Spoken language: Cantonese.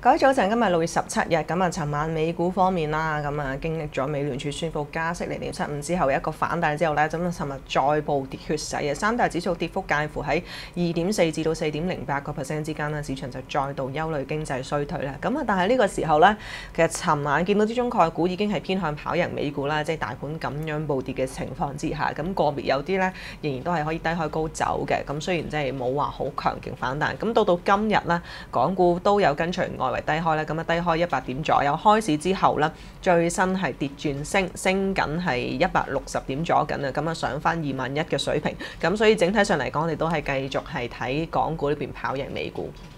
各位早晨，今日6月17日，咁啊，尋晚美股方面啦，咁啊經歷咗美聯儲宣布加息0.75之後一個反彈之後咧，咁啊尋日再暴跌血洗嘅，三大指數跌幅介乎喺2.4%至到4.08%之間啦，市場就再度憂慮經濟衰退啦。咁啊，但係呢個時候咧，其實尋晚見到啲中概股已經係偏向跑贏美股啦，即係大盤咁樣暴跌嘅情況之下，咁個別有啲咧仍然都係可以低開高走嘅。咁雖然即係冇話好強勁反彈，咁到今日咧，港股都有跟隨外圍低開咧，咁啊低開100點左右，開市之後咧，最新係跌轉升緊係160點左右緊啊，咁啊上翻21000嘅水平，咁所以整體上嚟講，我哋都係繼續係睇港股呢邊跑贏美股。